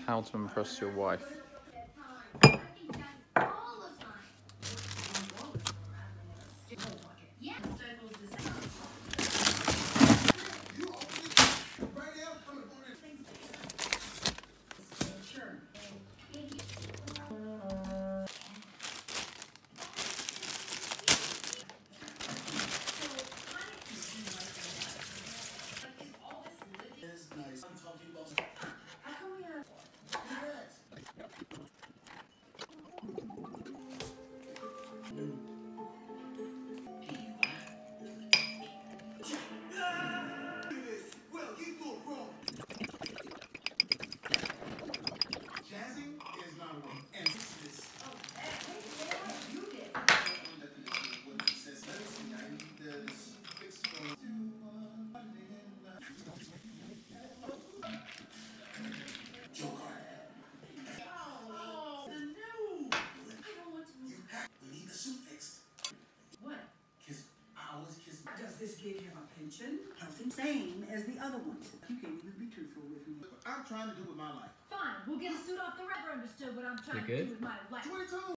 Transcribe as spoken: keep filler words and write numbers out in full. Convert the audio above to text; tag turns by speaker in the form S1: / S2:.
S1: How to impress your wife.
S2: Does this give him a pension? Nothing. Same as the other ones. You can't even be truthful with me.
S3: I'm trying to do with my life.
S4: Fine, we'll get a suit off the river. Understood what I'm trying
S1: You
S4: to
S1: good?
S4: do with my life.
S3: twenty-two.